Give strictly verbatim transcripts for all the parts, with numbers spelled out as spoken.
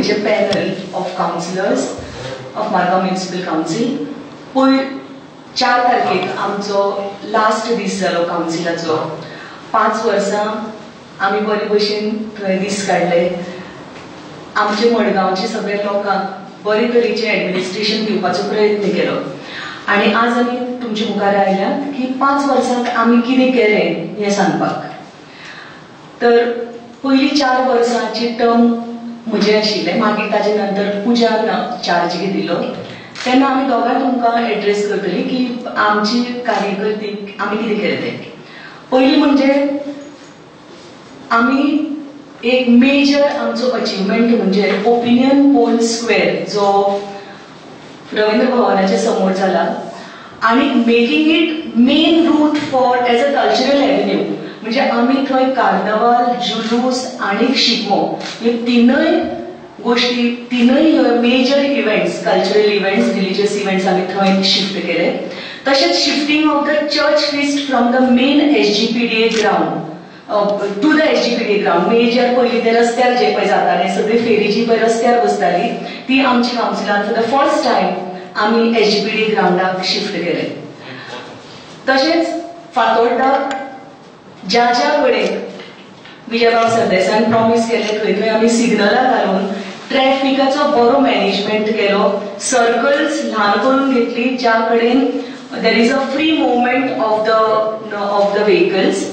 फुडेचे panel of councillors of Margao municipal council. पय चार तारखेक आमचो लास्ट दीस जालो काउन्सिलाचो. पांच वर्सां आमी बरे भशेन थंय दीस काडले. आमचे मडगांवचे सगळे लोकांक बरे तरेचे एडमिनिस्ट्रेशन दिवपाचो प्रयत्न केलो आनी आज आमी तुमचे मुखार आयल्यात की पांच वर्सांक आमी कितें केलें हें सांगपाक. तर पयली चार वर्सांची टर्म म्हजे आशिल्ले, मागीर ताजे नंतर पुजान चार्ज घेतिल्लो. तेन्ना आमी दोगांय तुमकां एड्रेस करतली की आमची कार्यकर्तीक आमी कितें केलें तें. पयली म्हणजे आमी एक मेजर आमचो अचिवमेंट म्हणजे ओपिनियन पोल स्क्वेअर जो रवींद्र भवनाच्या समोर जाला आणि making it main route for as a cultural avenue. म्हणजे आमी थंय कार्नावाल, जुलूस आणि शिगमो हे तीनय गोष्टी, तीनय major events, cultural events, religious events आमी थंय शिफ्ट केले. तशेंच shifting of the church feast from the main SGPDA ground to the SGPDA ground. Major पयलीं ते रस्त्यार जे पळय जाताले, सगळी फेरी जी पळय रस्त्यार बसताली ती आमच्या काउन्सिलान फॉर द फर्स्ट टायम आमी एसजीपीडीए ग्राउंडाक शिफ्ट केले. तशेंच फातोर्डा ज्या ज्या कडेन विजयभाऊ सरदेसायान प्रॉमिस केले थंय थंय आमी सिग्नलां घालून ट्रॅफिकाचो बरो मॅनेजमेंट केलो. सर्कल्स ल्हान करून घेतली ज्या कडेन there is a free movement of the of the vehicles.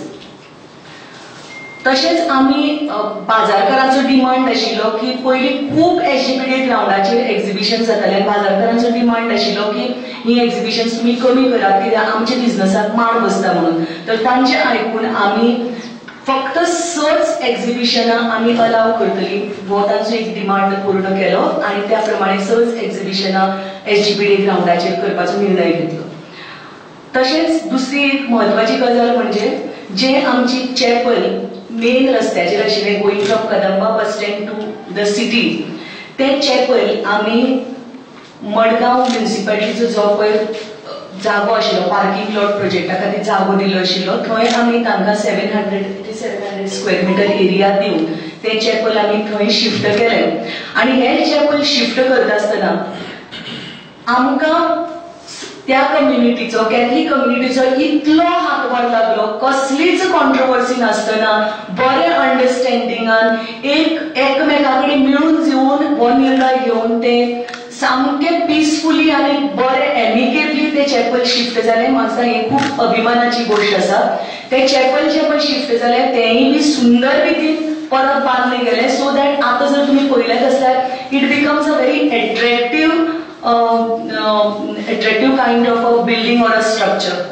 तशेंच आमी बाजारकारांचो डिमांड आशिल्लो की पयलीं खूब एसजीपीडीए ग्राउंडाचेर एक्झिबिशन जाताले. बाजारकारांचो डिमांड आशिल्लो की ही एक्झिबिशन्स तुमी कमी करात कित्याक आमच्या बिझनसाक मार बसता म्हणून. तर तांचे आयकून आमी फक्त सच एक्झिबिशनां आमी अलाव करतली हो तांचो एक डिमांड पूर्ण केलो आनी त्या प्रमाणे सच एक्झिबिशनां एसजीपीडीए ग्राउंडाचेर करपाचो निर्णय घेतलो. तशेंच दुसरी एक म्हत्वाची गजाल म्हणजे जे आमची चॅपल मेन रस्त्याचेर आशिल्लें going from Kadamba bus stand to the city, तें चॅपल आमी मडगांव म्युनिसिपालिटीचो जो पळय जागो आशिल्लो पार्किंग लॉट प्रोजेक्टा खातीर जागो दिल्लो आशिल्लो थंय आमी तांकां seven hundred seven hundred square metre area दिवन तें चॅपल आमी थंय शिफ्ट केलें. आनी हें चॅपल शिफ्ट करता आसतना आमकां त्या कम्युनिटीचो, कॅथलीक कम्युनिटीचो इतलो हातभार लागलो, कसलीच कॉन्ट्रोवर्सी नासतना बरे अंडरस्टँडिंगान एक एकमेका कडेन मिळून जिवन हो निर्णय घेवन ते सामके पिसफुली आनी बरे एमिकेबली ते चॅपल शिफ्ट जालें. म्हाका ही खूब अभिमानाची गोष्ट आसा. ते चॅपल जे पळय शिफ्ट जाले तेंय बी सुंदर रितीन परत बांदले गेले सो दॅट आतां जर तुमी पळयलें जाल्यार it becomes a very attractive attractive kind of a building or a structure.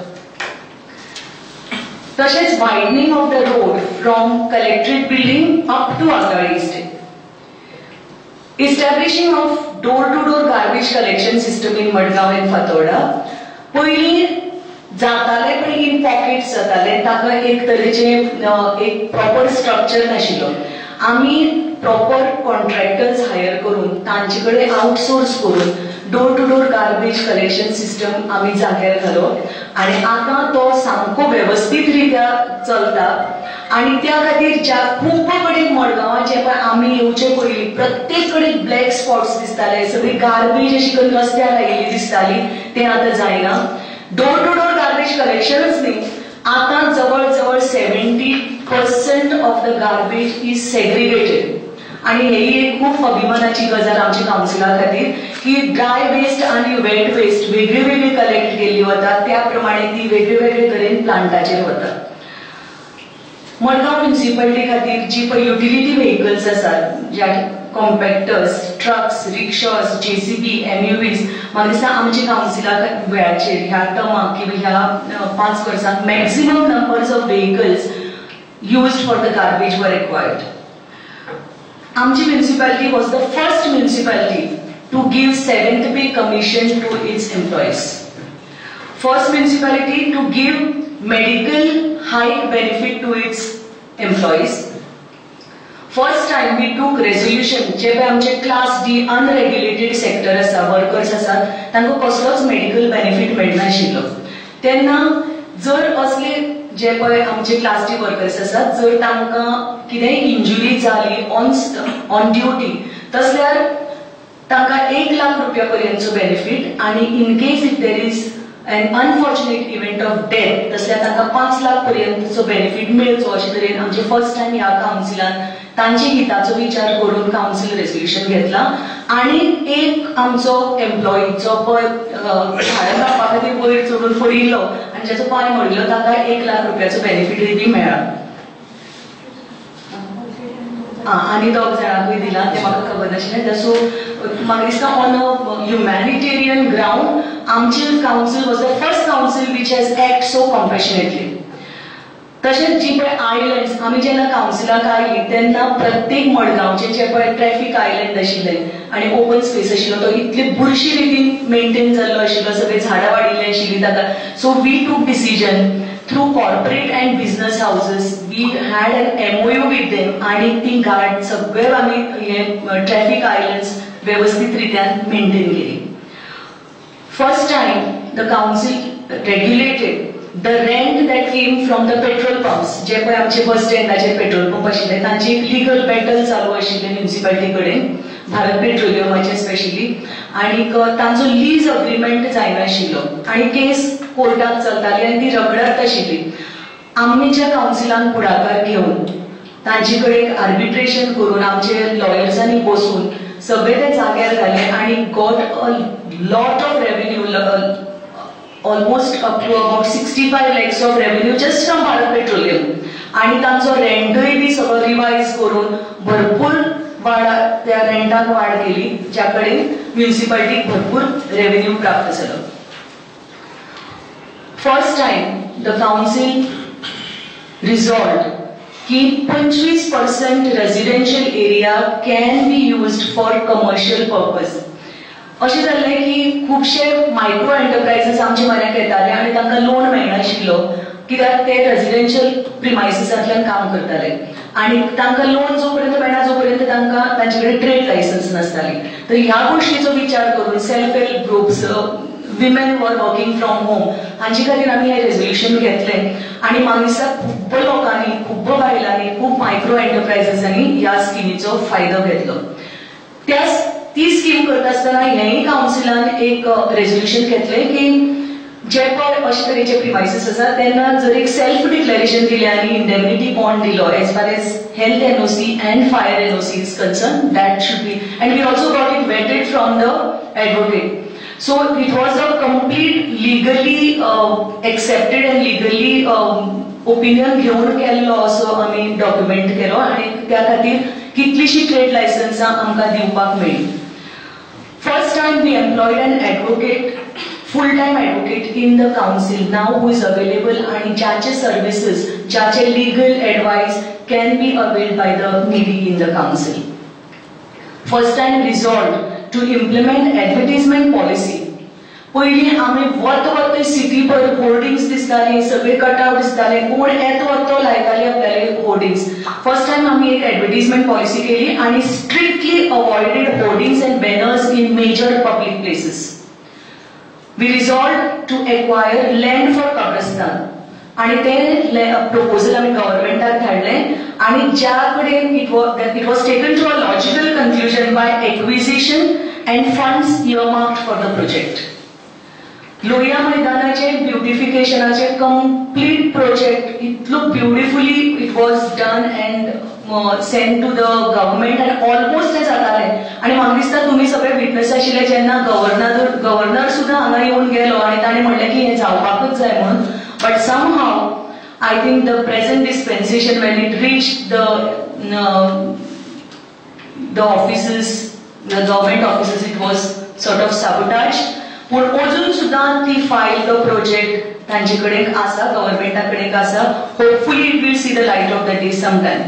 तशेंच widening of the road from collectorate building up to आगगाडी estate. Establishing of door to door garbage collection system in Madgaon and Fatorda. पयलीं जाताले पण in pockets जाताले, ताका एक तरेचे एक प्रॉपर स्ट्रक्चर नाशिल्लो. आमी प्रॉपर कॉन्ट्रॅक्टर्स हायर करून तांचे कडेन आउटसोर्स करून door to door garbage collection system आमी जाग्यार घालो आनी आतां तो सामको वेवस्थीत रित्या चलता. आनी त्या खातीर ज्या खूब कडेन मडगांवां जे पळय आमी येवचे पयलीं प्रत्येक कडेन ब्लॅक स्पॉट्स दिसताले, सगळी गार्बेज अशी करून रस्त्यार आयिल्ली दिसताली, तें आतां जायना. डोर टू डोर गार्बेज कलेक्शनच न्ही, आतां जवळ जवळ seventy percent of the garbage is segregated. आणि ही एक खूप अभिमानाची गजाल आमच्या काउन्सिला खातीर की ड्राय वेस्ट आणि वेट वेस्ट वेगळी वेगळी कलेक्ट केली वता, त्याप्रमाणे ती वेगळे वेगळे तरेन प्लांटाचेर वता. मडगांव म्युनिसिपालिटी खातीर जी पळय युटिलिटी व्हेकल्स आसात, ज्या compactors, trucks, rickshaws, JCB, MUVs, म्हाका दिसता आमच्या काउन्सिला वेळाचेर ह्या टर्माक किंवा ह्या पांच वर्सांक maximum numbers of vehicles used for the garbage were required. Amchi municipality was the first municipality to give seventh pay commission to its employees. First municipality to give medical hike benefit to its employees. First time we took resolution जे पे आमचे class D unregulated sector आसा, workers आसात, तांकां कसलोच medical benefit मेळनाशिल्लो. तेन्ना जर असले जे पळय आमचे क्लास डी वर्कर्स आसात, जर तांकां कितेंय इंजुरी जाली ऑन ऑन ड्युटी तसल्यार तांकां एक लाख रुपया पर्यंतचो बेनिफीट आणि in case if there is an unfortunate event of death तसल्यार तांकां पांच लाख पर्यंतचो बेनिफीट मेळचो अशे तरेन आमचे फर्स्ट टाइम ह्या काउन्सिलान तांचे हिताचो विचार करून काउन्सिल रेजोल्युशन घेतला आणि एक आमचो एम्प्लॉई जो पळय झाडां कापपा खातीर वयर चडून पडिल्लो आनी जाचो पांय मोडलो ताका एक लाख रुपयाचो बेनिफीट बी मेळ्ळा. आनी दोग जाणांकूय दिला ते म्हाका खबर नाशिल्लें. सो म्हाका दिसता ऑन अ ह्युमॅनिटेरियन ग्राउंड आमचे council was the first council which has act so compassionately. तशेंच जी पळय आयलँड्स आमी जेन्ना काउन्सिलाक आयली तेन्ना प्रत्येक मडगांवचे जे पळय ट्रॅफिक आयलँड आशिल्ले आनी ओपन स्पेस आशिल्लो तो इतले बुरशी रितीन मेंटेन जाल्लो आशिल्लो, सगळे झाडां वाडिल्ली आशिल्ली ताका. So we took decision through corporate and business houses we had an MOU with them आणि ती गार्ड सगळे आमी हे ट्रॅफिक आयलँड्स व्यवस्थित रित्यान मेंटेन केली. First time the council regulated the rent that came from the petrol pumps जे पळय आमचे बस स्टँडाचेर पेट्रोल पंप आशिल्ले तांची एक लिगल बॅटल चालू आशिल्लें म्युनिसिपालिटी कडेन भारत पेट्रोलियमाचे स्पेशली आनी तांचो लीज अग्रीमेंट जायनाशिल्लो आनी केस कोर्टात चलताली आनी ती रगडत आशिल्ली. आमच्या काउन्सिलान पुढाकार घेवन तांचे कडेन आर्बिट्रेशन करून आमचे लॉयर्सांनी बसून सगळे ते जाग्यार घाले आनी got a lot of revenue almost up to about sixty five lakhs of revenue just from Bharat petroleum आणि तांचो रेंटय बी सगळो रिवायज करून भरपूर वाड त्या रेंटाक वाड केली ज्या कडेन म्युनिसिपालिटीक भरपूर रेव्हेन्यू प्राप्त जालो. First time the council resolved की पंचवीस percent residential area can be used for commercial purpose. अशें जाल्लें की खुबशे मायक्रो एंटरप्राइजेस आमच्या म्हऱ्याक येताले आनी तांकां लोन मेळनाशिल्लो कित्याक ते रेजिडेन्शियल प्रिमायसिसांतल्यान काम करताले आनी तांकां लोन जो पर्यंत मेळना जो पर्यंत तांकां तांचे कडेन ट्रेड लायसन्स नासताली. तर ह्या गोश्टीचो विचार करून self help groups women were working from home हांचे खातीर आमी हें रेजोल्युशन घेतलें आनी म्हाका दिसता खूब लोकांनी खूब बायलांनी खूब मायक्रो एंटरप्राइजेसांनी ह्या स्किमीचो फायदो घेतलो. त्या ती स्कीम करता आसतना हेंय काउन्सिलान एक रेजोल्युशन घेतलें की जे पळय अशे तरेचे प्रिमायसीस आसा तेन्ना जर एक सेल्फ डिक्लेरेशन दिलें आनी इंडेमनिटी बॉन्ड दिलो as far as health NOC and fire NOC is concern that should be and we also got it vetted from the advocate. So it was a complete legally uh, accepted and legally um, opinion घेवन केल्लो असो आमी document केलो आनी त्या खातीर कितलीशी trade लायसन्सां आमकां दिवपाक मेळ्ळी. First time we employed an advocate full time advocate in the council now who is available आनी ज्याचे सर्विसेस ज्याचे legal advice can be availed by the needy in the council. First time resolved to implement advertisement policy. पयलीं आमी वत वत city भर hoardings दिसताली सगळे कटआउट दिसताले कोण येत वतो लायताले आपल्याले होर्डिंग्स. फर्स्ट टाइम आमी एक एडवर्टिजमेंट पॉलिसी केली आनी strictly avoided hoardings and banners in major public places. We resolved to acquire land for कब्रस्तान आणि ते प्रपोजल आमी गव्हर्नमेंटाक धाडलें आणि ज्या कडेन it was it was taken to a logical conclusion by acquisition and funds earmarked for the project. Lohia मैदानाचे ब्युटिफिकेशनाचे कंप्लीट प्रोजेक्ट इतलो beautifully it was done and send to the government and almost ते जाताले आणि म्हाका दिसता तुमी सगळे विटनेस आशिल्ले जेन्ना गव्हर्नर गव्हर्नर सुद्दां हांगा येवन गेलो आणि ताणें म्हणलें की हें जावपाकच जाय म्हणून. But somehow, I think the present dispensation, when it reached the uh, the offices, the government offices, it was sort of sabotaged. पण अजून सुद्धा ती फाईल तो प्रोजेक्ट तांचे कडेन आसा गव्हर्नमेंटा कडेन आसा. Hopefully it will see the light of the day some time.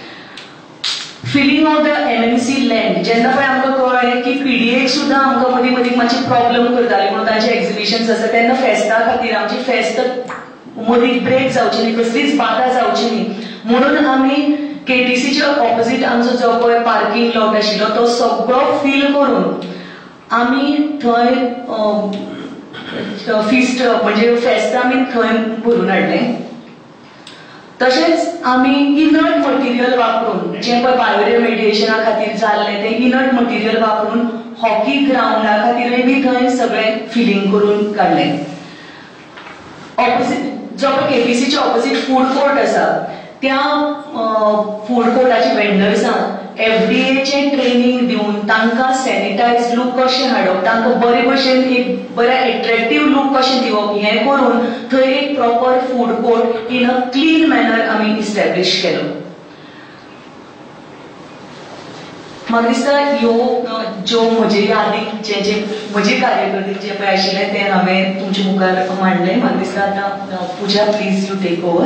Filling of the MMC land जेन्ना पळय आमकां कळ्ळें की पीडीएक सुद्दां आमकां मदीं मदीं मातशी प्रॉब्लम करताली म्हणून तांचे एक्झिबिशन्स आसा तेन्ना फेस्ता खातीर आमची फेस्त मदीं ब्रेक जावची न्ही कसलीच बाधा जावची न्ही म्हणून आमी केटीसीच्या ऑपोजीट आमचो जो पळय पार्किंग लॉट आशिल्लो तो सगळो फील करून आमी थंय फिस्ट म्हणजे फेस्त आमी थंय भरून हाडलें. तशेंच आमी इनर्ट मटेरियल वापरून जे पळय बायोरेमेडिएशना खातीर जाल्ले ते इनर्ट मटेरियल वापरून हॉकी ग्राउंडा खातीर बी थंय सगळें फिलिंग करून काडलें. ऑपोजीट जो केपीसीचे ऑपोजीट फूड कोर्ट आसा त्या फूड कोर्टाचे वेंडर्सांक एफडीएचे ट्रेनिंग दिवन तांकां सॅनिटायज लूक कशें हाडप, तांकां बरे भशेन एक बरें एट्रॅक्टीव लूक कशें दिवप हें करून थंय एक proper food court in a clean manner आमी इस्टॅब्लिश केलो. म्हाका दिसता ह्यो ज्यो म्हजे यादीक जे जे म्हजे कार्यकर्ते जे पळय आशिल्ले ते हांवें तुमचे मुखार मांडले. म्हाका दिसता आतां Puja please to take over.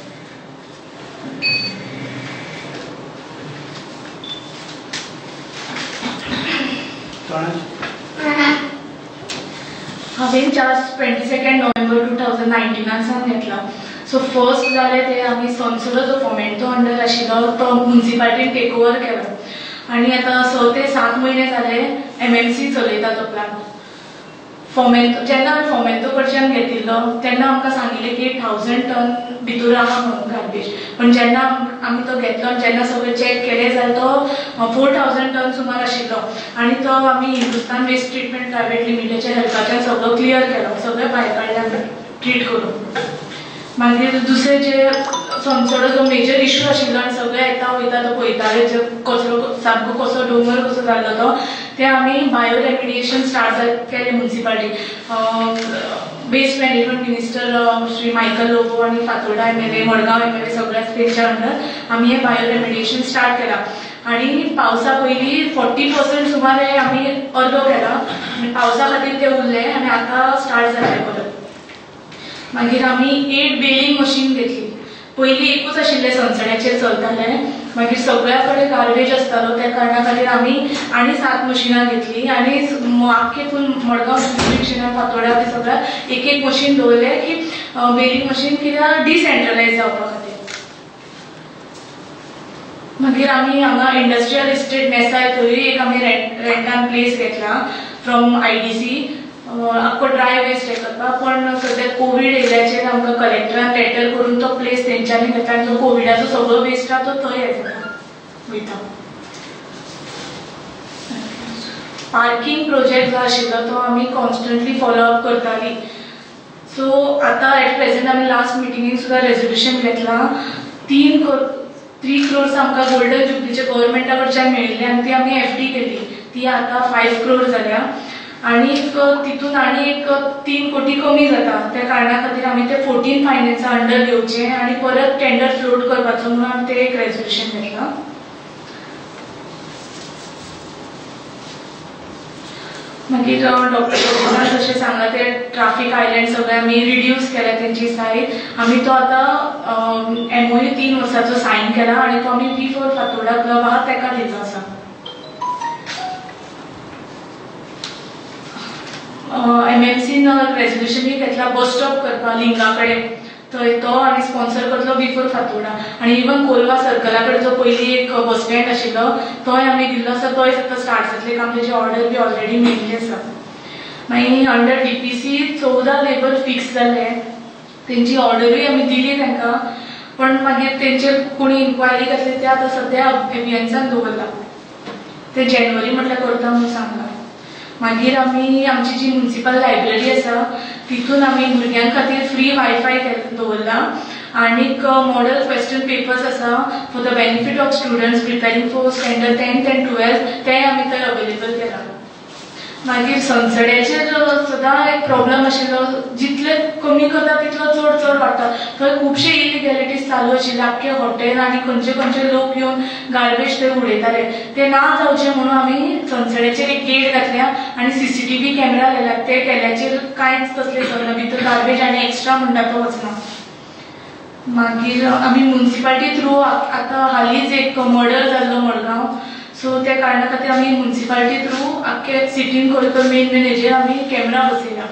हांवें charge twenty second November two thousand नायन्टीनासान घेतला. सो फर्स्ट जालें ते आमी सोंसलो जो फोमेंटो अंडर आशिल्लो तो म्युनिसिपालिटीन टेक ओवर केलो आनी आतां स ते सात म्हयने जाले एमएमसी चलयता तो प्लान. फोमेंतो जेन्ना हांवें फोमेंतो कडच्यान घेतिल्लो तेन्ना आमकां सांगिल्लें की थावजंड टन भितर आहा म्हणून गार्बेज, पण जेन्ना आमी तो घेतलो जेन्ना सगळें चॅक केलें जाल्यार तो फोर थावजंड टन सुमार आशिल्लो आनी तो आमी हिंदुस्तान वेस्ट ट्रिटमेंट प्रायवेट लिमिटेडच्या हेल्पाच्यान सगळो क्लियर केलो, सगळें भायर काडल्यान ट्रीट करून. मागीर दुसरें जे सोंसोडो जो मेजर इश्यू आशिल्लो आनी सगळे येता वयता तो पळयताले जो कचरो सामको कसो डोंगर कसो जाल्लो तो ते आमी बायो रेमिडिएशन स्टार्ट केलें municipality. Waste management minister Shri Michael Lobo आनी Fatorda M L A Madgaon M L A सगळ्याच तेंच्या अंडर आमी हें बायो रेमिडिएशन स्टार्ट केलां. आनी पावसा पयलीं फोर्टी पर्संट सुमार आमी अर्दो केला, पावसा खातीर ते उरले आनी आतां स्टार्ट जालें परत. मागीर आमी एट बेलिंग मशीन घेतली. पयलीं एकूच आशिल्लें सनसड्याचेर चलतालें, मागीर सगळ्या कडेन गार्बेज आसतालो त्या कारणा खातीर आमी आनी सात मशिनां घेतली आनी आख्खे फूल मडगांव जुरिडिक्शनान फातोर्डा बी सगळ्याक एक एक मशीन दवरलें की बेलिंग मशीन कित्याक डिसेंट्रलायज जावपा खातीर. मागीर आमी हांगा इंडस्ट्रियल इस्टेट मेसाय थंय एक आमी रेंट रेंटान प्लेस घेतला फ्रॉम आयडीसी आख्खो ड्राय वेस्ट हे करपाक. पण सद्या कोवीड येयल्याचेर आमकां कलेक्टरान लेटर करून तो प्लेस तेंच्यांनी घेतला आनी जो कोविडाचो सगळो वेस्ट आहा तो थंय हे जाता वयता. पार्किंग प्रोजेक्ट जो आशिल्लो तो आमी कॉन्स्टंटली फॉलो अप करतालीं. सो आतां एट प्रेझेंट आमी लास्ट मिटिंगेक सुद्दां रेजोल्युशन घेतलां. तीन थ्री क्रोर्स आमकां गोल्डन जुबलीच्या गव्हर्मेंटा कडच्यान मेळिल्ली आनी ती आमी एफ डी केली, ती आतां फायव क्रोर जाल्या आनी तितून आनी एक तीन कोटी कमी जाता. त्या कारणा खातीर आमी ते फोर्टीन फायनान्सा अंडर घेवचे आनी परत टेंडर फ्लोट करपाचो म्हणून आमी ते एक रेजोल्युशन घेतलां. मागीर डॉक्टर गोपीनाथ जशें सांगला ते ट्राफीक आयलँड सगळे आमी रिड्यूस केल्या तेंची सायज. आमी तो आतां एमओयू तीन वर्साचो सायन केला आनी तो आमी बी फोर फातोर्डा क्लब आहा तेका दिवचो आसा. एमएमसीन रेजोल्युशनूय घेतला बस स्टॉप करपा लिंगा कडेन, थंय तो आनी स्पॉन्सर करतलो बिफोर फातोर्डा. आनी इवन कोलवा सर्कला कडेन जो पयलीं एक बस स्टँड आशिल्लो तोय आमी दिल्लो आसा, तोय आतां स्टार्ट जातले काम, तेजी ऑर्डर बी ऑलरेडी मेळिल्ली आसा. मागीर अंडर डीपीसी चवदा लेबर फिक्स जाले, तेंची ऑर्डरूय आमी दिली तांकां, पण मागीर तेंचे कोणी इन्क्वायरी घातली ते आतां सद्या एबियन्सान दवरला, ते जानेवारी म्हटल्यार करता म्हणून सांगला. मागीर आमी आमची जी म्युनिसिपल लायब्ररी आसा तितून आमी भुरग्यां खातीर फ्री वायफाय दवरला आनीक मॉडल क्वेश्चन पेपर्स आसा for the benefit of students preparing for standard tenth and twelfth ते आमी थंय अवेलेबल केला. मागीर सनसड्याचेर सुद्दां एक प्रॉब्लम आशिल्लो, जितले कमी करता तितलो चड चड वाडटा. थंय खुबशे इलिगॅलिटीज चालू आशिल्ले, आख्खे हॉटेल आनी खंयचे खंयचे लोक येवन गार्बेज थंय उडयताले, ते ना जावचे म्हणून आमी सनसड्याचेर एक गेट घातल्या आनी सीसीटीव्ही कॅमेरा लायल्यात. ते केल्याचेर कांयच तसलें चलना, भितर गार्बेज आनी एक्स्ट्रा म्हणटा तो वचना. मागीर आमी म्युनिसिपालिटी थ्रू आतां हालींच एक मर्डर जाल्लो मडगांव, सो त्या कारणा खातीर आमी म्युनिसिपालिटी थ्रू आख्खे सिटीन खंय खंय मेन मेन हेजेर आमी कॅमेरा बसयला.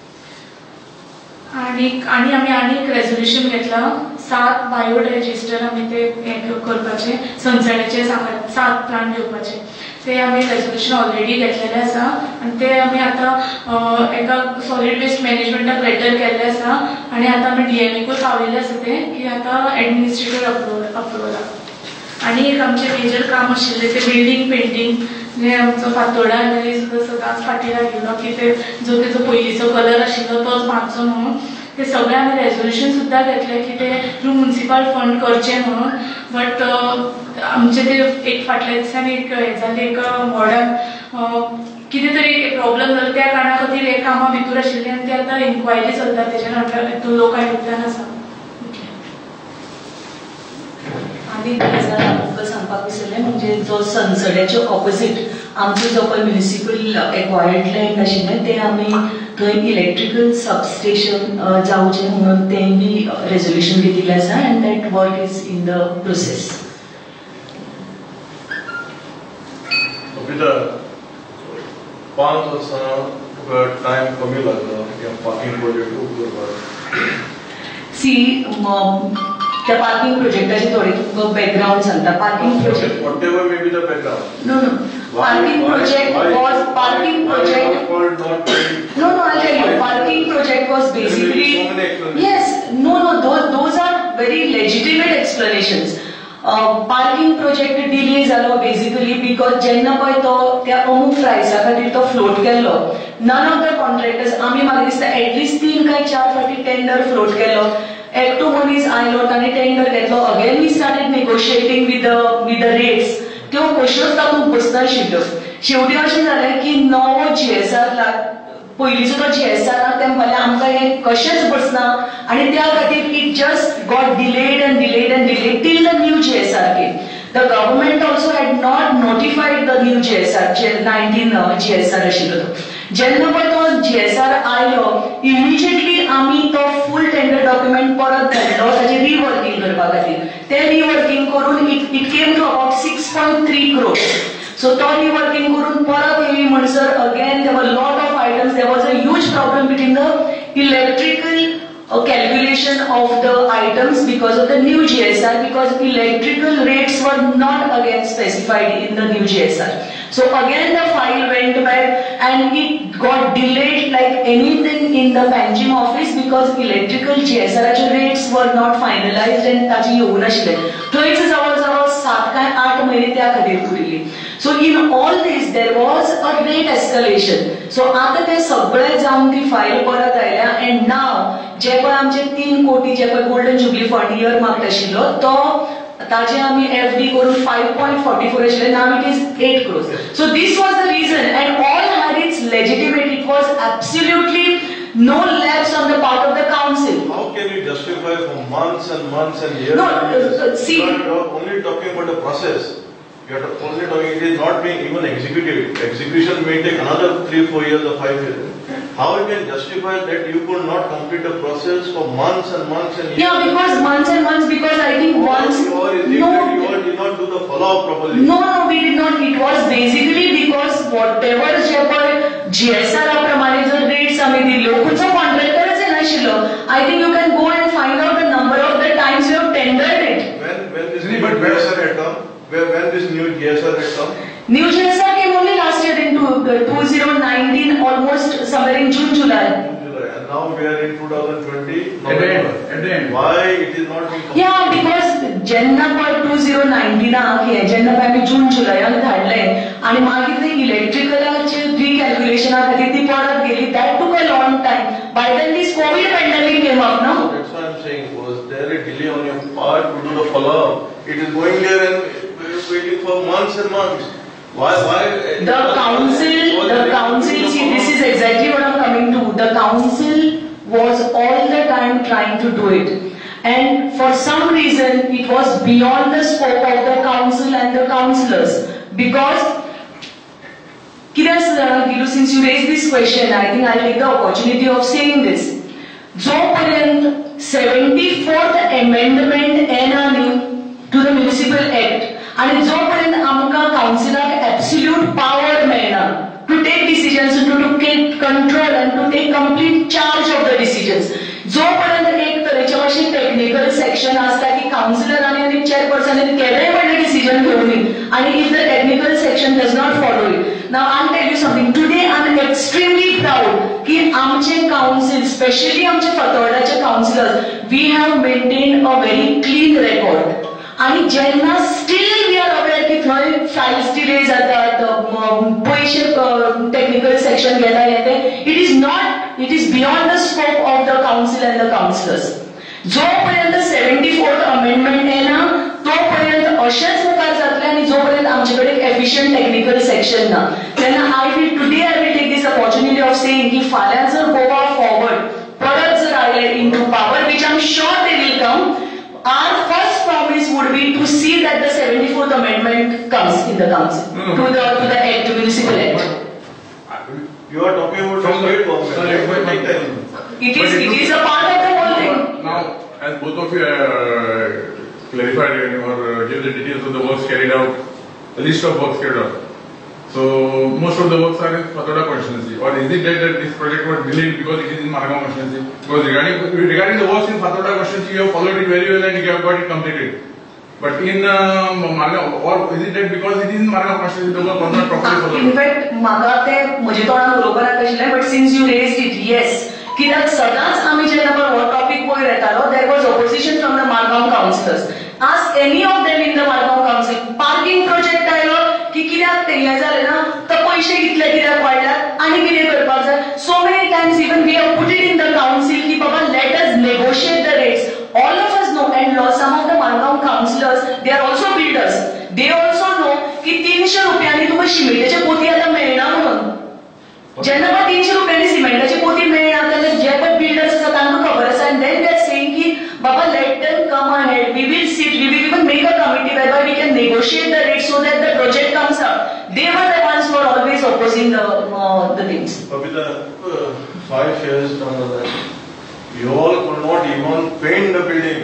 आनीक आनी आमी आनी एक रेजोल्युशन घेतला, सात बायोडायजेस्टर आमी ते हे करपाचे, सनसड्याचे सांगला सात प्लांट घेवपाचे. ते आमी रेजोल्युशन ऑलरेडी घेतलेलें आसा आनी ते आमी आतां एका सॉलिड वेस्ट मॅनेजमेंटाक लेटर केल्लें आसा आनी आतां आमी डीएमएकूय पावयल्लें आसा तें की आतां एडमिनिस्ट्रेटिव्ह अप्रुवल अप्रुवलाक आनी एक आमचें मेजर काम आशिल्लें तें बिल्डींग पेंटींग जे आमचो फातोर्डा एमएलए सुद्दां सदांच फाटीं लागिल्लो की ते जो तेजो पयलींचो कलर आशिल्लो तोच मारचो म्हणून ते सगळें आमी रेजोल्युशन सुद्दां घेतलें की ते थ्रू म्युनिसिपल फंड करचें म्हणून बट आमचे ते एक फाटल्या दिसांनी एक हें जालें एक वॉर्डान कितें तरी एक प्रॉब्लम जालो त्या कारणां खातीर एक कामां भितर आशिल्लीं आनी ते आतां इन्क्वायरी चलता तेजे नंतर लोक आयुक्तान आसा आनी तुमकां सांगपाक विसरलें म्हणजे जो सनसड्याच्या ऑपोजीट आमचो जो पळय म्युनिसिपल एक्वायर्ड लँड आशिल्लें तें आमी थंय इलेक्ट्रिकल सबस्टेशन जावचें म्हणून तें बी रेजोल्युशन घेतिल्लें आसा and that work is in the process. पांच वर्सां टायम कमी लागला ह्या पार्किंग प्रोजेक्ट करपाक. सी त्या पार्किंग प्रोजेक्टाचे थोडे तुमकां बॅकग्राउंड सांगता. Parking project whatever may be the background. No, no. Parking project was parking project. No, no. I'll tell you. Parking project was basically. Yes. No, no. Those those are very legitimate explanations. Parking project delay जालो basically because जेन्ना पळय तो त्या अमूक प्रायसा खातीर तो float केल्लो none of the contractors आमी म्हाका दिसता एटलिस्ट तीन काय चार फाटी टेंडर फ्लोट केलो एकटो मनीस आयलो ताणें टेंडर घेतलो again we started negotiating with the with the rates त्यो कश्योच तातूंत बसनाशिल्ल्यो. शेवटी अशें जालें की नवो जीएसआर पयलींचो तो जीएसआर तें म्हणलें आमकां हें कशेंच बसना आनी त्या खातीर it just got delayed and delayed and delayed till the new GSR came. The government also had not notified the new GSR जे नायन्टीन जीएसआर आशिल्लो तो. जेन्ना पळय तो जीएसआर आयलो इमिजिएटली आमी तो फूल टेंडर डॉक्युमेंट परत धाडलो ताचें रिवर्किंग करपा खातीर. तें रिवर्किंग करून it it came to about six point three crores. So तो रिवर्किंग करून परत येयली म्हणसर again there were lot of items there was a huge problem between the electrical calculation of the items because of the new G S R because electrical rates were not again specified in the new G S R. So again the file went back and it got delayed like anything in the Panjim office because electrical G S R rates were not finalized and ताची येवून आशिल्ले. थंयच जवळ जवळ सात काय आठ महिने त्या खातीर उरिल्ली. So in all this there was a rate escalation. So आता ते सगळे जावन ती फाईल परत आयल्या and now जे पळय आमचे तीन कोटी जे पळय golden jubilee fund earmarked आशिल्लो तो ताजे आमी एफडी करून फाइव पॉइंट फोर्टी फोर आशिल्ले now it is eight crores. So this was the reason and all had it's legitimate. It was absolutely no lapse on the part of the council. How can you justify for months and months and years? No, uh, see, you are only talking about the process. You are only talking, it is not being even executed. Execution may take another three, four years or five years. How you can justify that you could not complete the process for months and months and years? Yeah, because months and months, because I think or once... You or is it no, that you all did not do the follow-up properly? No, no, we did not. It was basically because whatever जे पळय G S R प्रमाणे जो rates आमी दिल्यो, खंयचो contractorच नाशिल्लो. I think you can go and find out the number of the times you have tendered it. When when this new G S R had come, where when this new G S R had come? New G S R came only last year in twenty nineteen, almost somewhere in June, July. June, July, and now we are in twenty twenty. At the end, at the end. Why it is not being completed? Yeah, because जेन्ना पळय twenty nineteen हे जेन्ना पळय आमी जून जुलयान धाडलें आनी मागीर ते इलेक्ट्रिकलाचे रिकॅल्क्युलेशना खातीर ती परत गेली. That took a long time. By then this covid pandemic came up no. That's why I'm saying, was there a delay on your part to do the follow-up? It is going there and waiting for months and months. Why? Why? The council, the council. See, this is exactly what I'm coming to. The council was all the time trying to do it, and for some reason, it was beyond the scope of the council and the councillors because. Kiras, Gilu, since you raised this question, I think I'll take the opportunity of saying this. जोपर्यंत seventy-fourth amendment येना to the municipal act आणि जोपर्यंत आमकां काउन्सिलाक absolute power मेळना to take decisions to to take control and to take complete charge of the decisions जोपर्यंत एक तरेचे अशी टेक्निकल सेक्शन असता की काउन्सिलरांनी आणि चेअरपर्सनांनी केलेय व्हडले डिसिजन घेवनी आणि if the technical section does not follow it. Now I tell you something, today I am extremely proud की आमचे काउन्सिल, स्पेशली आमचे फातोर्डाचे councillors, we have maintain a very clean record. आणि जेन्ना स्टील वी आर अवेअर की थंय Fayol's delay जातात, पयशे टेक्निकल सेक्शन घेता येते, it is not, it is beyond the scope of the council and the councillors. जोपर्यंत सेव्हन्टी फोर्थ अमेंडमेंट येना तोपर्यंत अशेंच मुखार जातले आणि जोपर्यंत आमचे कडेन एफिशियंट टेक्निकल सेक्शन ना. तेन्ना I will today I will take this opportunity of saying की फाल्यां जर गोवा फॉरवर्ड परत जर आयले in to power, which I am sure they will come, our first promise would be to see that the seventy-fourth amendment comes in the council no, no. to the to the act, to municipal act. You are talking about the state government. It is it is a part of the whole thing. Now, as both of you uh, clarified or uh, gave the details of the works carried out, the list of works carried out. So most of the works are in Fatorda constituency. Or is it that, that this project was delayed because it is in Margao constituency? Because regarding regarding the works in Fatorda constituency, you have followed it very well and you have got it completed. But in uh, Margao, or is it that because it is in Margao constituency, the work was not properly followed? In fact, म्हाका ते म्हजे तोंडान बरोबर आशिल्लें, but since you raised it, yes. कित्याक सदांच आमी जेन्ना पळय हो टॉपिक वयर येतालो, there was opposition from the Margao councillors. Ask any of them in the Margao council. Parking project आयलो की कित्याक ते हें जालें ना, तो पयशे कितले कित्याक वाडल्यात आनी कितें करपाक जाय. So many times even we have put it in the council की बाबा let us negotiate the rates. All of us know, and some of the Margao councillors, they are also builders. They also know की तीनशे रुपयांनी तुका सिमेंटाची पोती आतां मेळना म्हणून. जेन्ना पळय तीनशे रुपयांनी सिमेंटाची पोती मेळना तेन्ना जे पळय बिल्डर्स आसा तांकां खबर आसा, and then they are saying की बाबा let them come ahead, we will sit, we will even make a committee whereby we can negotiate the rates so that the project comes up. They were the ones who were always opposing the uh, the things. Babita, uh, five years down the line, you all could not even paint the building.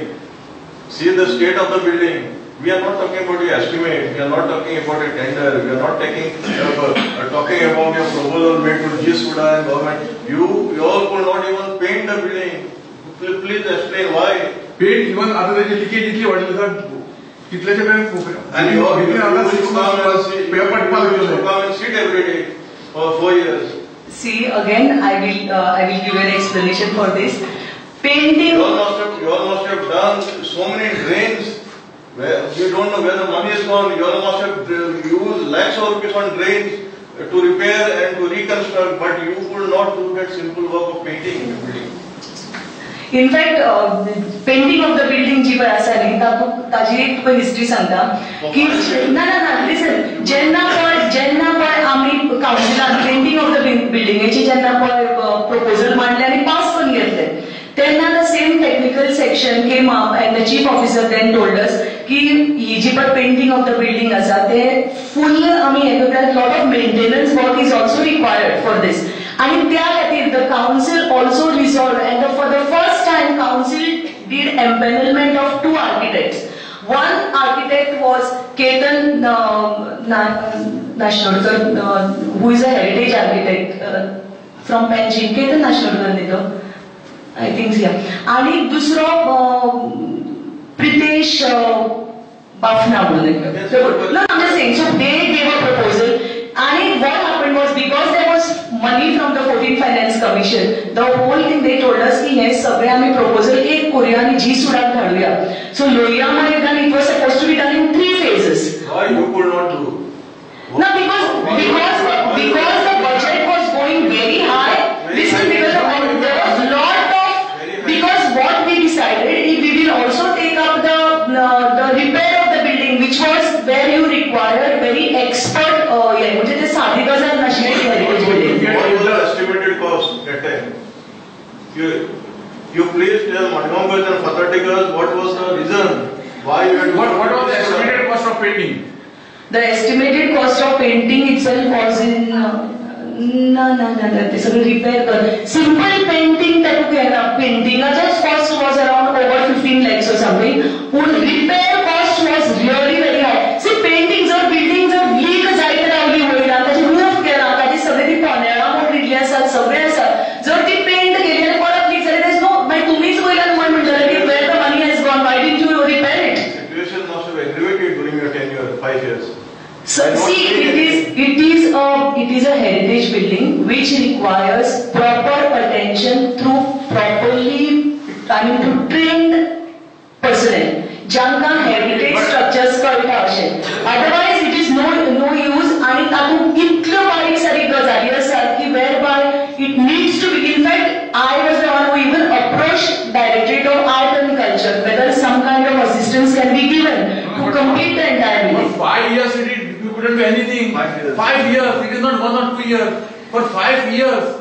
See the state of the building. We are not talking about the estimate. We are not talking about a tender. We are not taking uh, uh, talking about your proposal made to G. Suda and government. You, you all could not even paint the building. Please, please explain why. Paint even other than the leakage, itli what is that? Kitleche time. And you all, you come and see, you come and sit every day for four years. See, again, I will uh, I will give an explanation for this. Painting. You all must have, you all must have done so many drains. Where you don't know where the money is gone. You all must have used lakhs of rupees on drains to repair and to reconstruct, but you could not do that simple work of painting the building. In fact, uh, painting of the building जी पळय आसा न्ही तातूंत ताजी एक तुका history सांगता की ना ना ना लिसन, जेन्ना पळय जेन्ना पळय आमी काउन्सिलान पेंटिंग ऑफ द बिल्डिंगेची जेन्ना पळय प्रपोजल मांडले आनी पास करून घेतले, तेन्ना the same technical section came up and the chief officer then told us की ही जी पळय पेंटिंग ऑफ द बिल्डिंग आसा ते फुल आमी हे करतात, lot of maintenance work is also required for this. आणि त्या खातीर the council also resolve and for the first time council did empanelment of two architects. One architect was Ketan uh, Nashodkar, uh, who is a heritage architect uh, from Panjim. Ketan Nashodkar ne to, I think yeah. आणि दुसरो Pritesh Bafna म्हणून. No, I'm just saying. So they gave a proposal. And what happened was, because there was money from the fourteen Finance Commission, the whole thing they told us की हे सगळे आम्ही proposal एक करूया आणि जी सुडाक धाडूया. So Lohiya Maidan, it was supposed to be done in three phases. Why you could not do? No, because because because the budget was going very high. Listen, because of, there was lot of, because what we decided, we will also take up the uh, the repair of the building, which was where you required very expert. म्हणजे ते साधी गजाल नाशिल्ली heritage building. What was the estimated cost that time? You you please tell Madgawkars and Fatartikars what was the reason why you had. What what was the estimated cost of painting? The estimated cost of painting itself was in uh, no no no no ते सगळं repair कर. Simple painting तातूंत येना, पेंटिंगाचोच cost was around over fifteen lakhs or something. पूण repair cost was really very high. See, painting जर building जर leak जायत रावली वयल्यान ताची रूफ केला, ताची सगळी ती पोनेळां मोडलेली आसात, सगळे आसात, जर ती पेंट केली आनी परत लीक जाली, देयर इज नो, मागीर तुमीच वयल्यान म्हण म्हणटले की heritage building which requires proper attention through properly, I mean, to trained personnel. Janka heritage structures कळटा अशें. Otherwise it is no no use आणि तातूंत इतल्यो बारीक सारीक गजाली आसात की whereby it needs to be. In fact, I was the one who even approached Directorate of Art and Culture whether some kind of assistance can be given to complete the entire building. For five years you did, you couldn't do anything. Five years. Five years. It is not one or two years. For five years.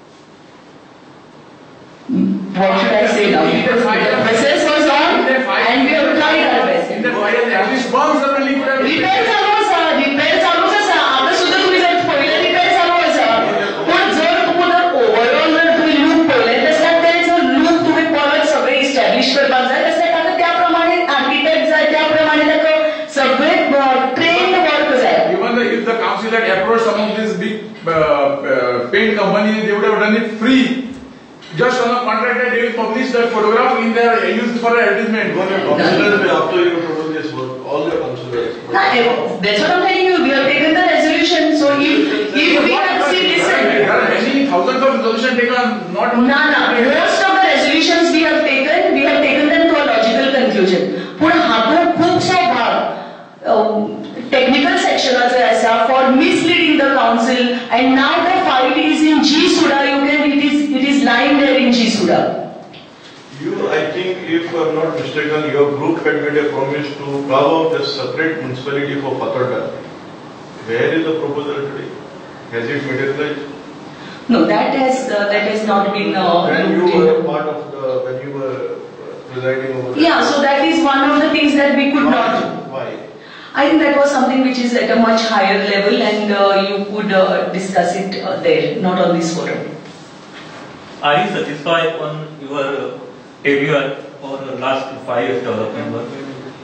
What should I say now? Because the process was on and we have tried our best. In the five years, at least one certainly could have. Repair चालू आसा, repair चालूच आसा. आता सुद्धा तुम्ही जर पळयलें repair चालू आसा. पण जर तुका जर overall जर तुम्ही look पळयलें जाल्यार ते जर look तुम्ही परत सगळे establish करपाक जाय जाल्यार ताका त्या प्रमाणे architect जाय, त्या प्रमाणे ताका सगळे trained work जाय. Even the, if the council had approached some of these big uh, uh, paint companies, they would have done it free. Just on a contract that they will publish that photograph in their used for advertisement. One your councillors may after you produce this work, all your councillors. That's what I'm telling you. We have taken the resolution. So if if we have seen listen. There are many thousands of resolutions taken, not No, no. Most of the resolutions we have taken, we have taken them to a logical conclusion. पण हातूंत खुबसो भाग technical section आसा for misleading the council, and now the file is in G Suda. You can it is it is lying there in G Suda. You, I think, if I'm not mistaken, your group had made a promise to carve out a separate municipality for Patarda. Where is the proposal today? Has it materialized? No, that has uh, that has not been. Uh, when you were part of the, when you were presiding over. Yeah, so that is one of the things that we could not do. Why? I think that was something which is at a much higher level, and uh, you could uh, discuss it uh, there, not on this forum. Are you satisfied on your tenure or last five years development work?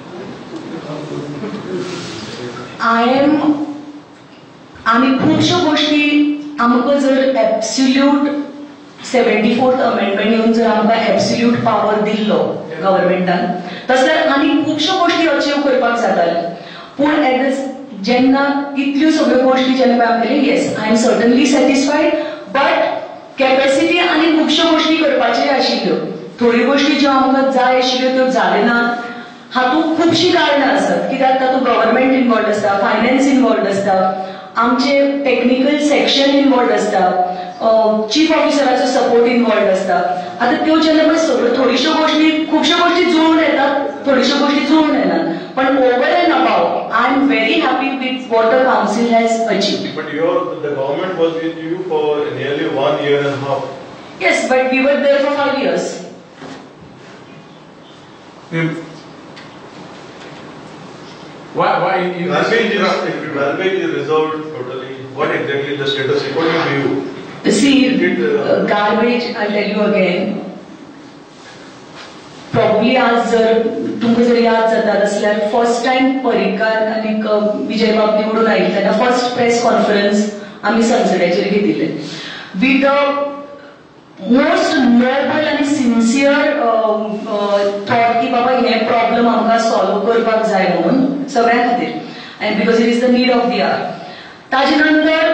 I am. आमी खुबश्यो गोष्टी आमकां जर absolute seventy fourth amendment येवन जर आमकां absolute power दिल्लो गव्हर्नमेंटान तसल्यार आनी खुबश्यो गोष्टी अचीव करपाक जाताल्यो. पूण एट जेन्ना इतल्यो सगळ्यो गोष्टी जेन्ना हांवें केली, yes I am certainly satisfied, but capacity आनी खुबश्यो गोष्टी करपाच्यो आशिल्ल्यो. थोड्यो गोष्टी ज्यो आमकां जाय आशिल्ल्यो त्यो जाल्यो नात. हातूंत खुबशीं कारणां आसात, कित्याक तातूंत गव्हर्नमेंट इनवॉल्ड आसता, फायनान्स इनवॉल्ड आसता, आमचे टेक्निकल सेक्शन इनवॉल्ड आसता, चीफ ऑफिसराचो सपोर्ट इनवॉल्ड आसता. आतां त्यो जेन्ना पळय सगळ्यो थोड्योश्यो गोष्टी खुबश्यो गोष्टी जुळून येतात, थोड्योश्यो गोष्टी जुळून येनात. पण over and about I am very happy with what the council has achieved. But your the government was with you for nearly one year and a half. Yes, but we were there for five years. Hmm. Why? Why? In, in Valmej is Valmej is resolved totally. What exactly the status according to you? See, Did, uh, uh, garbage, I'll tell you again. Probably आज जर तुमकां जर याद जाता जाल्यार first time परिकार आनी विजय बाब निवडून आयिल्ले तेन्ना फर्स्ट प्रेस कॉन्फरन्स आमी संसदेचेर घेतिल्ले विथ द मोस्ट नोबल आनी सिन्सियर थॉट की बाबा हे प्रॉब्लम आमकां सॉल्व करपाक जाय म्हणून सगळ्यां खातीर, आनी because it is the need of the hour. ताजे नंतर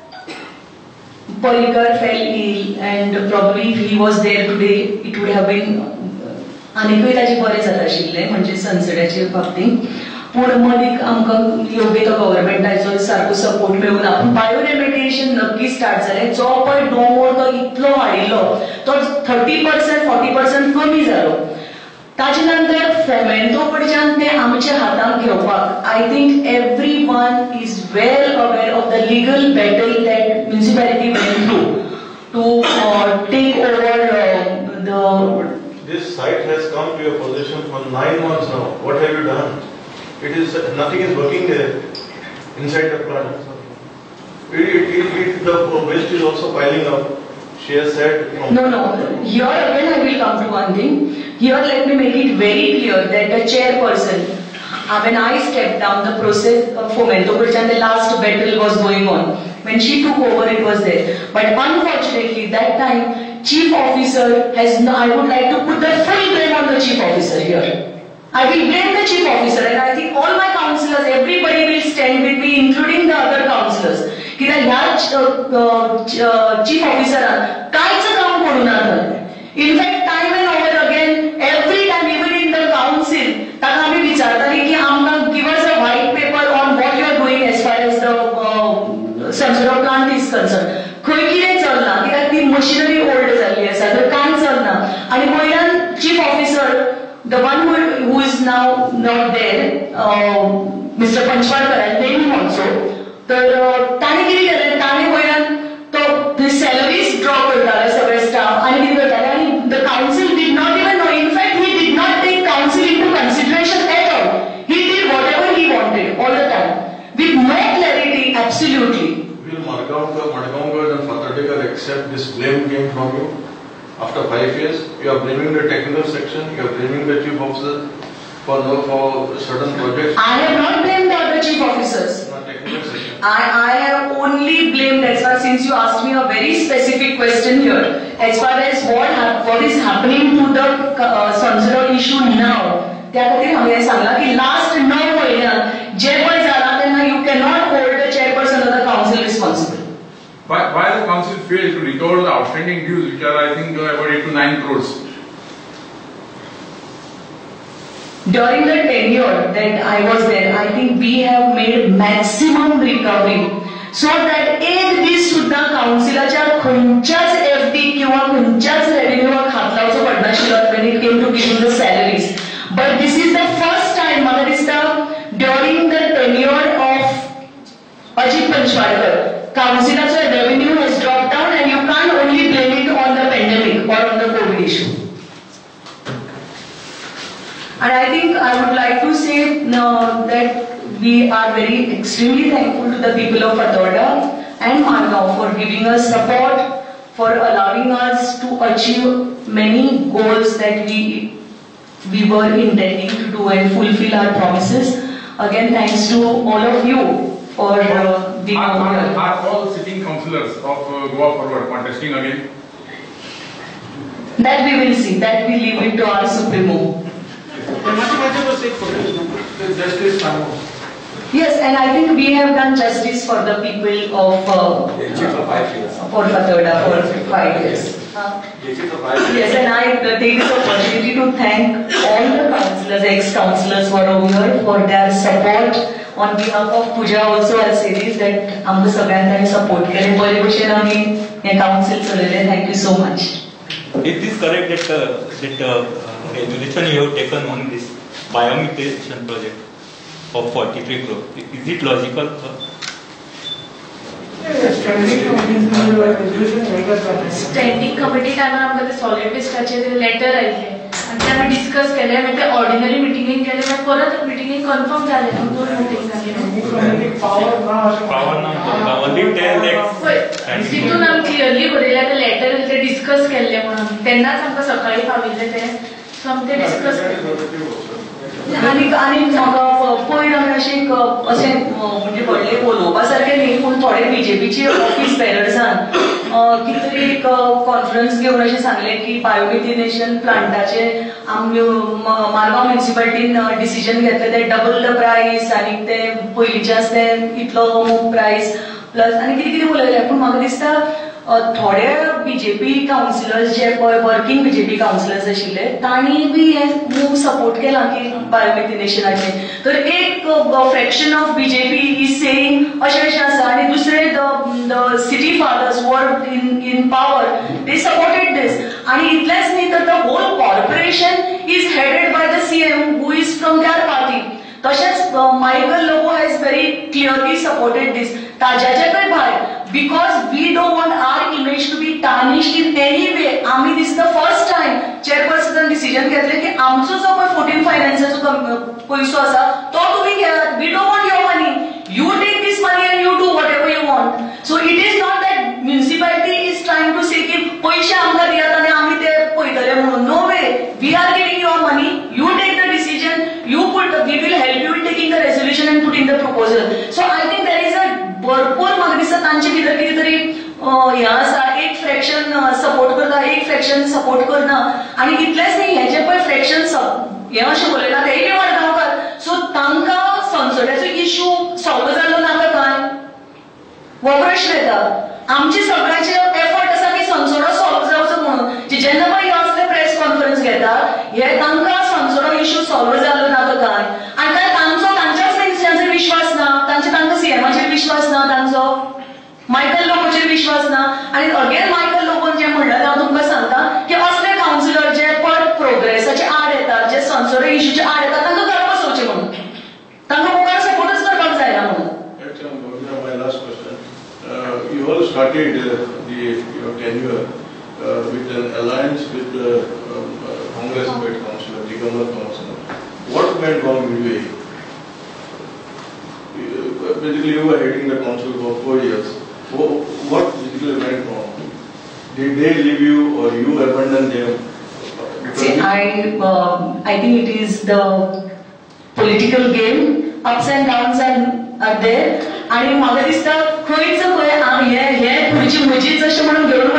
Parrikar fell ill and probably he was there today it would have been आनीकूय ताजें बरें जाता आशिल्लें म्हणजे संसदेचे बाबतींत. पूण मदीक आमकां योग्य तो गव्हर्नमेंटाचो सारको सपोर्ट मेळून आपूण बायोरेमेडिएशन नक्की स्टार्ट जालें. जो पळय डोंगर तो इतलो वाडिल्लो तो थर्टी पर्संट फोर्टी पर्संट कमी जालो. ताजे नंतर फोमेंतो कडच्यान ते आमच्या हातांत घेवपाक I think everyone is well aware of the legal battle that municipality went through to take over the. This site has come to your possession for nine months now. What have you done? It is nothing is working there inside the plant. It, it, it, it, the waste is also piling up. She has said. No, no, no. Here again I will come to one thing. Here let me make it very clear that the chairperson, when I stepped down, the process of Fomento, and the last battle was going on. When she took over, it was there. But unfortunately, that time, chief officer has. No, I would like to put the full blame on the chief officer here. I will blame the chief officer, and I think all my councillors, everybody will stand with me, including the other councillors. कित्याक ह्या chief ऑफिसरान कांयच काम करूं ना थंय. In fact time and over again every time even in the council ताका आमी विचारताली की आमकां give us a white paper on what you are doing as far as the Sonsoddo plant is concern. खंय कितें चलना कित्याक ती मशिनरी ओल्ड जाल्ली आसा तर कांय चलना. आनी वयल्यान chief officer the one who is now not there mister Panchwadkar I name him also. तर ताणें कितें केलें ताणें वयल्यान तो सॅलरीज ड्रॉ करतालो सगळे स्टाफ आनी कितें करताले आनी the council did not even know. In fact he did not take council into consideration at all. He did whatever he wanted all the time with no clarity absolutely. Will Margaonkar, Madgaonkar and Fatardekar accept this blame came from you? After five years, you are blaming the technical section, you are blaming the chief officer for the, for certain projects. I have not blamed the other chief officers. Not technical section. I, I have only blamed, as far since you asked me a very specific question here, as far as what hap- what is happening to the uh, Sansara issue now. त्या खातीर हांवें सांगलां की last णव म्हयन्यांत जे पळय जालां तेन्ना you cannot hold the chairperson of the council responsible. Why, why the council failed to recover the outstanding dues, which are I think uh, about eight to nine crores? During the tenure that I was there, I think we have made maximum recovery. So that एक दीस सुद्धा काउन्सिलाच्या खंयच्याच FD किंवा खंयच्याच रेव्हेन्यूवाक हात लावचो पडनाशिल्लो when it came to giving the salaries. But this is the first time म्हाका दिसता during the tenure of Ajit Panchwadkar, council's revenue has dropped down and you can't only blame it on the pandemic or on the COVID issue. And I think I would like to say no, that we are very extremely thankful to the people of Fatorda and Margao for giving us support, for allowing us to achieve many goals that we we were intending to do and fulfill our promises. Again, thanks to all of you for uh, being Are, over are, here. are all sitting councillors of uh, Goa Forward contesting again? That we will see. That we leave it to our Supremo. Yes, and I think we have done justice for the people of uh, for Fatorda for five years. Uh, yes, and I uh, take this opportunity to thank all the councillors, ex-councillors who are over here for their support. On behalf of Pooja also I'll say this that आमकां सगळ्यांनी support केले बरे भशेन आमी हे council चलयले. Thank you so much. Is this correct that uh, that uh, resolution you have taken on this biomethylation project of forty-three crore? Is it logical? Standing committee टायमार आमकां ते सॉलिड वेस्टाचे लेटर आयिल्ले आनी ते आमी डिस्कस केले मागीर ते ऑर्डिनरी मिटिंगेक गेले मागीर परत मिटिंगेक कन्फर्म जाले दोन मिटींग जाले. Power ना only ten lakhs. तितून आमी क्लियरली बरयल्या ते लेटर ते डिस्कस केल्ले म्हणून तेन्नाच आमकां सकाळी पाविल्ले ते सो आमी ते डिस्कस केले. आनी आनी म्हाका पयर आमी अशें अशें म्हणजे व्हडलें उलोवपा सारकें न्ही पूण थोडे बीजेपीचे ऑफिस बॅरर्सान कितें तरी एक कॉन्फरन्स घेवन अशें सांगलें की बायोमिथिनेशन प्लांटाचे आमी मारगांव म्युनिसिपालिटीन डिसिजन घेतलें तें डबल द प्रायस आनी ते पयलींचे आसा ते इतलो प्रायस प्लस आनी कितें कितें उलयलें पूण म्हाका दिसता थोडे बीजेपी काउन्सिलर्स जे पळय वर्किंग बीजेपी काउन्सिलर्स आशिल्ले तांणी बी हे मूव सपोर्ट केला की बायोमिथिनेशनाचे. तर एक fraction of BJP is saying अशें अशें आसा आनी दुसरे the city fathers were in in power they supported this. आनी इतलेंच न्ही तर the whole corporation is headed by the CM who is from their party. तशेंच Michael Lobo has very clearly supported this. ताज्याचे भायर because we don't want our image to be tarnished in any way. आमी this is the first time chairperson decision घेतले की आमचो जो पण fourteen फायनान्साचो पैसो आसा तो तुम्ही घेयात. We don't want your money. You take this money and you do whatever you want. So it is not that municipality is trying to say की पैसे आमकां दियात आनी आमी ते पळयतले म्हणून. No way. We are giving your money. You take the decision. You put. We will help you in taking the resolution and putting the proposal. So I think there is a भरपूर म्हाका दिसता तांचे भितर कितें तरी हें आसा. एक फ्रॅक्शन सपोर्ट करता एक फ्रॅक्शन सपोर्ट करना आनी इतलेंच न्ही हे जे पळय फ्रॅक्शन हें अशें बरयलां तेय बी मडगांवकार. सो तांकां संसदाचो इश्यू सॉल्व जाल्लो नाका काय हो प्रश्न येता. आमचे सगळ्यांचे एफर्ट आसा की संसदो सॉल्व जावचो म्हणून. जेन्ना पळय ह्यो असले प्रेस कॉन्फरन्स घेता हे तांकां संसदो इश्यू सॉल्व जाल्लो ना तो काय आनी काय तांचो तांच्याच मिनिस्टरांचेर विश्वास ना, तांचे तांकां सीएमाचेर विश्वास ना, तांचो मायकल लोबोचेर विश्वास ना. आनी अगेन मायकल लोबोन जें म्हणलें हांव तुमकां सांगता की असले कावन्सिलर जे पट प्रोग्रेसाचे आड येतात, जे संसदो इश्यूचे आड येतात तांकां घरा बसोवचे म्हणून, तांकां मुखार सपोर्टच करपाक जायना म्हणून. My last question. Uh, you all started uh, the your tenure uh, with an alliance with the um, uh, Congress State Councillor, the Governor Councillor. What went wrong midway? Uh, basically, you were heading the council for four years. What, what basically went wrong? Did they leave you, or you abandoned them? See, I uh, I think it is the political game. Ups and downs are, are there. आणि म्हाका दिसता खंयच खंय हे हे खुर्ची म्हजीच अशें म्हणून घेवन